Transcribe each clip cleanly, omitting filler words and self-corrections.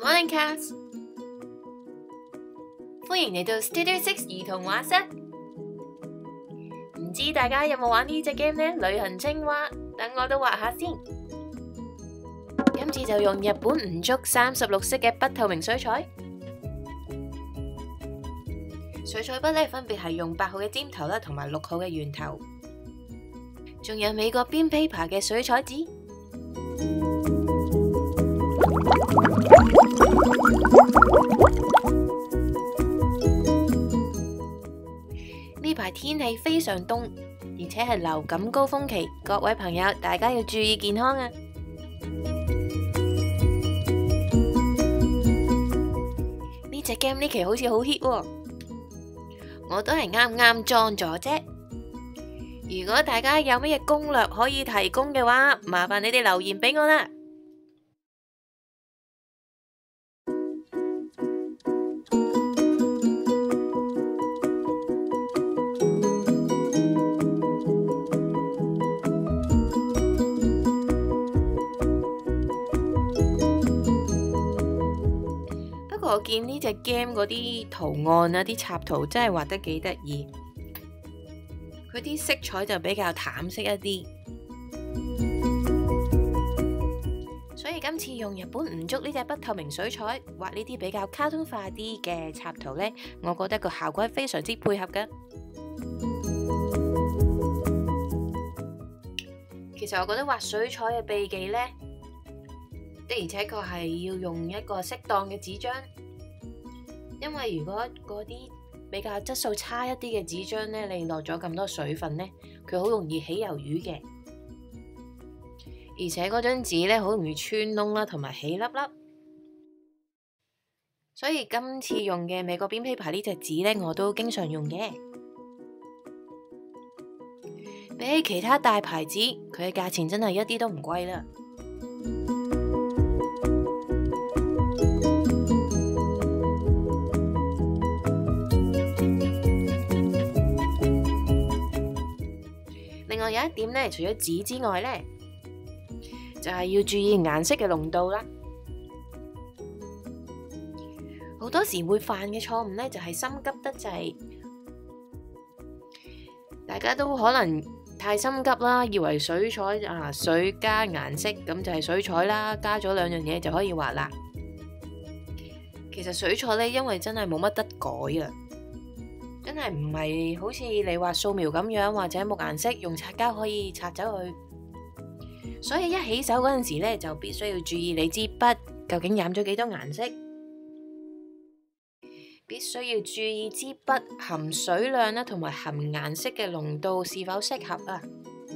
Morning Cats， 歡迎嚟到 Studio 6兒童畫室。唔知大家有冇玩呢隻 game 呢？旅行青蛙，等我都畫下先。今次就用日本唔足36色嘅不透明水彩。水彩筆呢，分別係用8號嘅尖頭啦，同埋6號嘅圓頭，仲有美國邊 paper 嘅水彩紙。呢排天氣非常凍，而且係流感高峰期，各位朋友大家要注意健康啊！呢隻 game 呢期好似好 hit 喎，我都係啱啱裝咗啫。如果大家有乜嘢攻略可以提供嘅話，麻煩你哋留言俾我啦。我見呢隻 game 嗰啲圖案啊，啲插圖真係畫得幾得意，佢啲色彩就比較淡色一啲，所以今次用日本唔足呢隻不透明水彩畫呢啲比較卡通化啲嘅插圖呢，我覺得個效果係非常之配合㗎。其實我覺得畫水彩嘅秘技呢，的而且確係要用一個適當嘅紙張，因為如果嗰啲比較質素差一啲嘅紙張呢，你落咗咁多水分呢，佢好容易起魷魚嘅，而且嗰張紙呢，好容易穿窿啦，同埋起粒粒。所以今次用嘅美國邊 paper 呢隻紙呢，我都經常用嘅。比起其他大牌子，佢嘅價錢真係一啲都唔貴啦。另外有一點呢，除咗紙之外呢，就係要注意顏色嘅濃度啦。好多時會犯嘅錯誤呢，就係心急得滯，大家都可能太心急啦，以為水彩水加顏色咁就係水彩啦，加咗2樣嘢就可以畫啦。其實水彩呢，因為真係冇乜得改啊。真係唔係好似你畫素描咁樣，或者木顏色用擦膠可以擦走佢，所以一起手嗰陣時呢，就必須要注意你支筆究竟染咗幾多顏色，必須要注意支筆含水量啦，同埋含顏色嘅濃度是否適合啊。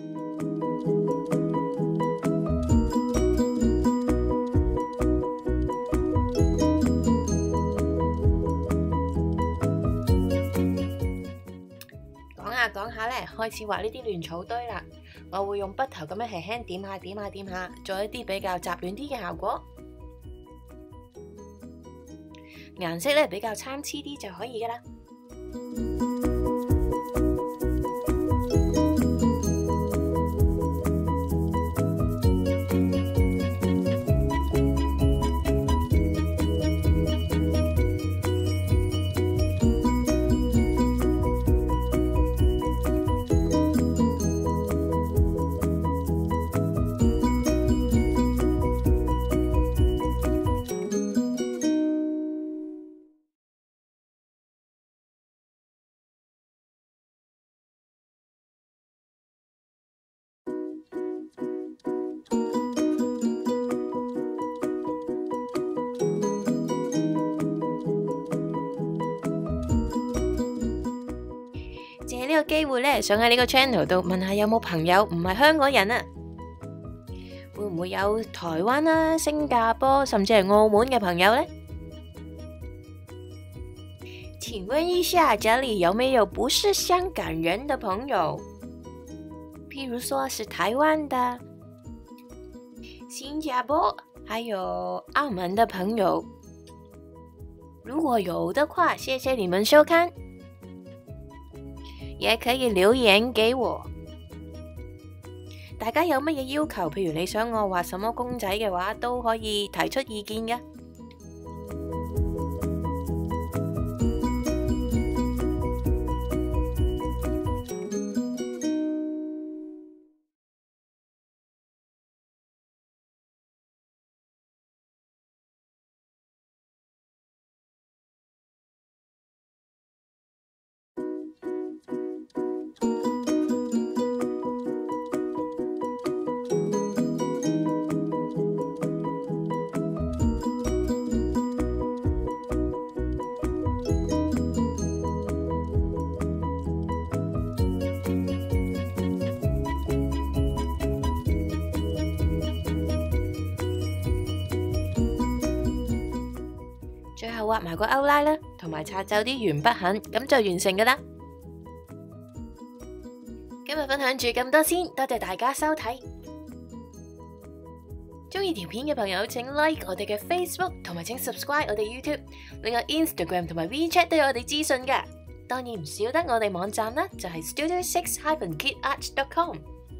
講下呢，開始畫呢啲亂草堆啦。我會用筆頭咁樣輕輕點下點下點下，做一啲比較雜亂啲嘅效果。顏色呢比較參差啲就可以噶啦。借呢個機會呢，想喺呢個 channel 度問下有冇朋友唔係香港人啊？會唔會有台灣啦、新加坡甚至係澳門嘅朋友呢？請問一下，這裡有沒有不是香港人的朋友？譬如說是台灣的、新加坡，還有澳門的朋友。如果有的話，謝謝你們收看。也可以留言給我。大家有乜嘢要求，譬如你想我畫什麼公仔嘅話，都可以提出意見㗎。 最後畫埋個勾拉啦，同埋擦走啲鉛筆痕，咁就完成噶啦。今日分享住咁多先，多謝大家收睇。鍾意條片嘅朋友請 like 我哋嘅 Facebook， 同埋請 subscribe 我哋 YouTube。另外 Instagram 同埋 WeChat 都有我哋資訊噶。當然唔少得我哋網站啦，就係 studio6-kidarts.com。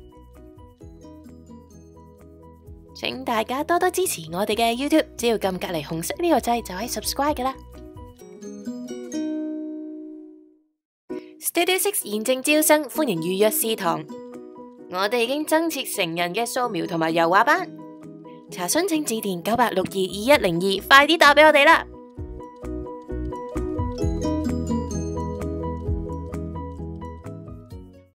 請大家多多支持我哋嘅 YouTube， 只要撳隔離紅色呢個掣就可以 subscribe 噶啦。Studio6 現正招生，歡迎預約試堂。我哋已經增設成人嘅素描同埋油畫班，查詢請致電98622102，快啲打俾我哋啦！